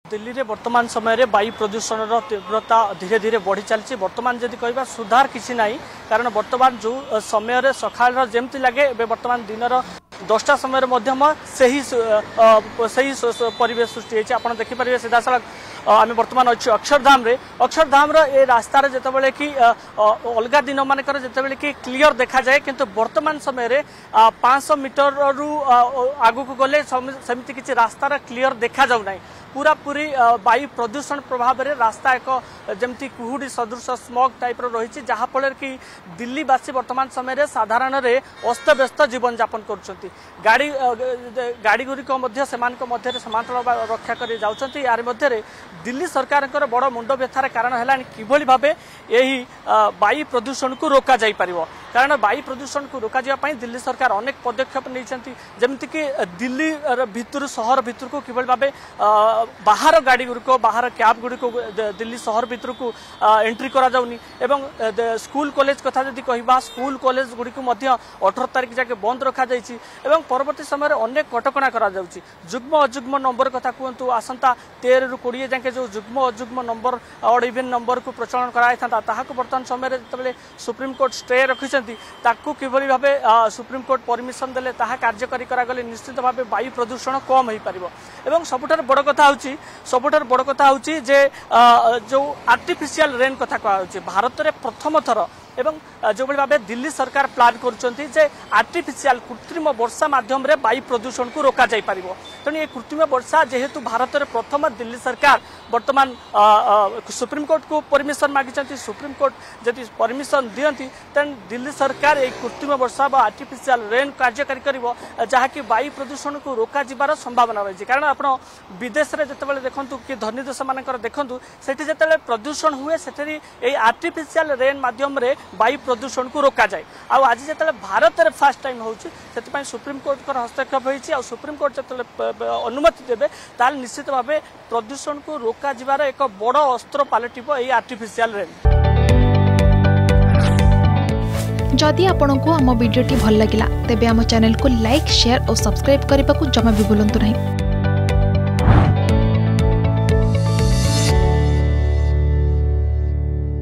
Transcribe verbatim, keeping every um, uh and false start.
दिल्ली रे वर्तमान समय रे वायु प्रदूषण तीव्रता धीरे धीरे बढ़ी चलती। वर्तमान जदि कहबा सुधार किसी ना कारण वर्तमान जो समय रे सकाळ जमती लगे वर्तमान दिन दसटा समय सही सही परिवेश सृष्टि होती। आप देखिपारे सीधा सड़क आम बर्तमान अच्छे अक्षरधाम रे अक्षरधाम रे रास्तार जिते कि अलग दिन मानक जिते कि क्लीयर देखा जाए किंतु वर्तमान समय रे पाँच सौ मीटर रु आगु को गले सेमती किसी रास्तार क्लीयर देखा जाऊ ना। पूरा पूरी वायु प्रदूषण प्रभाव में रास्ता एक जमती कुहुड़ी सदृश स्मग टाइप रही जहाँफल कि दिल्लीवासी वर्तमान समय रे साधारण रे अस्त व्यस्त जीवन यापन कर गाड़ी गाड़ी गुड़िक मध्य समांतर रक्षा कर जाउछंती। यार मध्य दिल्ली सरकार बड़ मुंड व्यथार कारण है किभली भाबे यही वायु प्रदूषण को रोका जाई परिवो। कारण वायु प्रदूषण को रोका जाय दिल्ली सरकार अनेक पदक्षेप नहीं जमती कि दिल्ली भितर सहर भितर को किभली भाबे बाहर गाड़ी गुड़िक बाहर कैब गुड़िक दिल्ली सहर भितर को एंट्री करा जाउनी एवं स्कूल कॉलेज कथा जदि कहबा स्कूल कॉलेज गुड़िक अठारह तारिख जाके बंद रखा जाइछि एवं परवर्ती समय अनेक कटकणा करा जाउछि। जुग्म अजुग्म नंबर कथा कहतु आसंता तेरह रु कोड़े जाके जो जुग्म अजुग्म नंबर और इवेन नंबर को प्रचलन कराई था ताहाको वर्तमान समय जिते सुप्रीम कोर्ट स्टे रखिछंती ताकू किभली भाबे सुप्रीम कोर्ट परमिशन देले ताहा कार्यकारी करागले निश्चित भाबे वायु प्रदूषण कम होई परिबो। एवं सबुठार बड़ कथा होछि सबुठार बड़ कथा होछि जे जो आर्टिफिशियल रेन कथा कहउछि भारत रे प्रथम थर एवं जो भाव दिल्ली सरकार प्लान कर आर्टिफिशियल कृत्रिम वर्षा माध्यम रे वायु प्रदूषण को रोका जाई परिबो। तेणु ये कृत्रिम वर्षा जेहेतु भारत रे प्रथम दिल्ली सरकार वर्तमान सुप्रीम कोर्ट को परमिशन मागी सुप्रीम कोर्ट जदि परमिशन दियंती तेन दिल्ली सरकार एक कृत्रिम वर्षा व आर्टिफिशियल रेन कार्यकारी करिवो जहाँकि वायु प्रदूषण को रोका जिबार संभावना रही। कारण आप विदेश में जिते देखूँ कि धनी देश मानकर देखूँ से जिते प्रदूषण हुए से आर्टिफिशियल रेन माध्यम रे वायु प्रदूषण को रोका जाए। आज जिते भारत में फास्ट टाइम होती सुप्रीम कोर्ट का हस्तक्षेप होती सुप्रीम कोर्ट जो अनुमति देवे ताल निश्चित भाव प्रदूषण को रोका जिबार एक बड़ अस्त्र पलटिब ये आर्टिफिशियल रेन। जदि आपंक आम भिडी भल लगा तेब आम चैनल को लाइक शेयर और सब्सक्राइब करने को जमा भी भूलु नहीं।